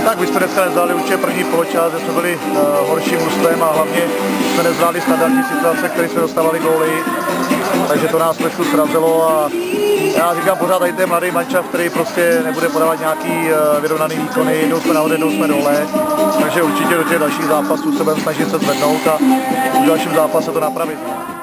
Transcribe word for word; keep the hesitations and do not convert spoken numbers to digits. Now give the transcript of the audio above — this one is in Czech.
Tak my jsme dneska nezvládli určitě první poločas, že jsme byli uh, horším mužstvem a hlavně jsme nezvládli standardní situace, které jsme dostávali góly, takže to nás trošku srazilo a já říkám pořád, tady ten mladý mančaft, který prostě nebude podávat nějaký uh, vyrovnaný výkony, jednou jsme nahoře, jednou jsme dole, takže určitě do těch dalších zápasů se budeme snažit se zvednout a v dalším zápase to napravit.